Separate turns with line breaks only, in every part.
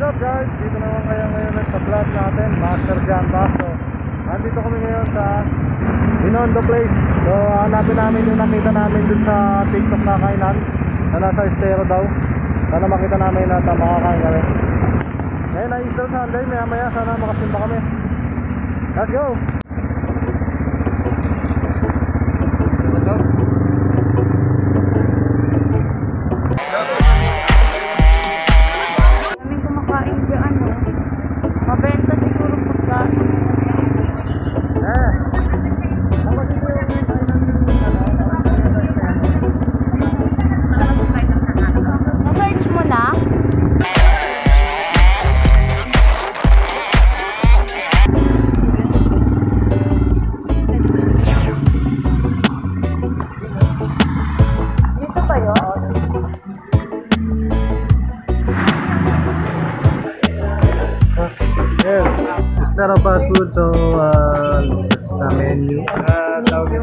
up guys? Dito naman kayo ngayon sa vlog natin, Master John Basso. Andito kami ngayon sa Binondo Place. So hanapin namin yung nakita namin dun sa TikTok na kainan na nasa estero daw. Sana makita namin na makakain kami. Ngayon ay Easter Sunday, maya maya sana makasimba kami. Let's go! Pero fast food, so sa menu ito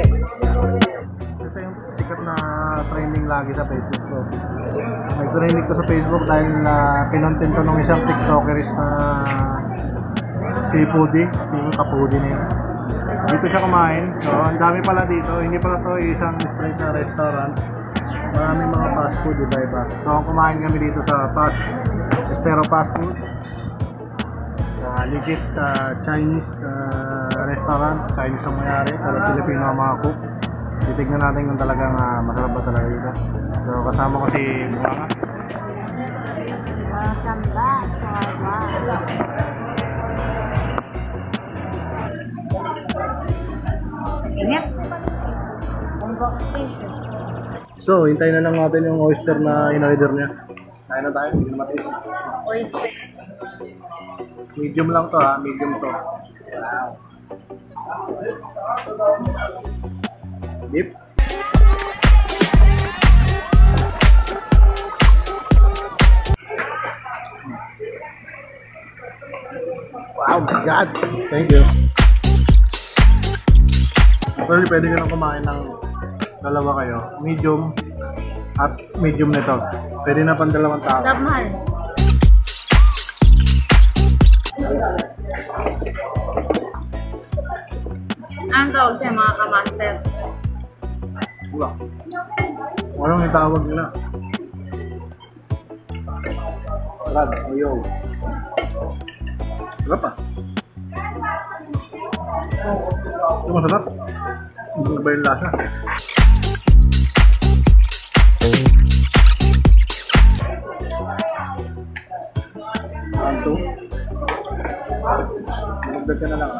yung sikat na trending lagi sa Facebook ko. May trending ko sa Facebook dahil pinontent ko nung isang tiktokeris na si Pudi, yung Kapudi na yun. Dito siya kumain, so ang dami pala dito, hindi pala to isang straight na restaurant, maraming mga fast food iba-iba. So kumain kami dito sa Estero Fast Food, legit Chinese restaurant, Chinese ang mayari, pero Pilipino ang mga cook. Titignan natin kung talagang masarap ba talaga dito. So kasama ko si Buanga.
Welcome back to our vlog. Ingat.
So hintayin na lang natin yung oyster na in-order niya. Kain na tayo, hindi na matiis.
Oyster.
Medium lang to ha, medium to. Wow. Dip. Wow, my God! Thank you. Actually, pwede ka nang kumain ng dalawa kayo. Medium at medium nito. Pwede na pang dalawang tao.
Love, mahal. Ang tawag siya mga kamaster?
Wala. Walang itawag nila. Brad, ayaw. Sarap ah. Ito masarap. Hindi ba yung lasa? Anto. Magdag ka na lang.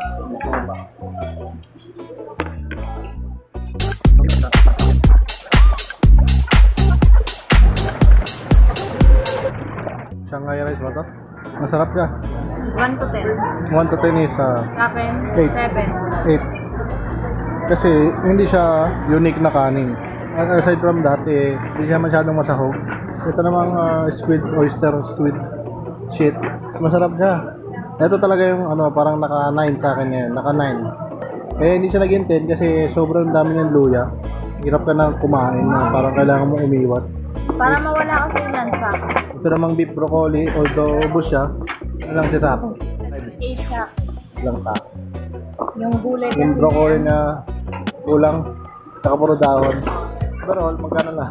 Shanghai rice ba ito? Masarap ka?
1 to 10.
1 to 10 is
Akin,
8.
7.
Kasi hindi siya unique na kanin. Aside from that, hindi siya masyadong masahog. Ito namang squid, oyster, squid shit. Masarap siya. Ito talaga yung parang naka 9 sa akin ngayon. Naka 9. Kaya hindi siya naging 10 kasi sobrang dami ng luya. Hirap ka na kumain na parang kailangan mong umiwas.
Para mawala kasi yung lansa.
Ito namang beef broccoli, although ubos siya, lang siya sa akin.
8 siya.
Lang sa
Yung gulay kasi
yung broccoli na kulang, saka puro dahon. Pero all, magkano na?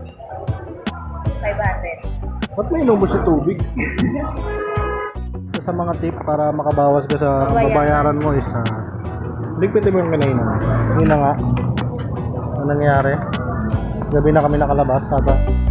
500.
Ba't may inubos yung tubig? Sa mga tip para makabawas ka sa babayaran mo is ligpitin mo yung kanina. Yun na nga. Ano nangyari? Gabi na kami nakalabas. Saba.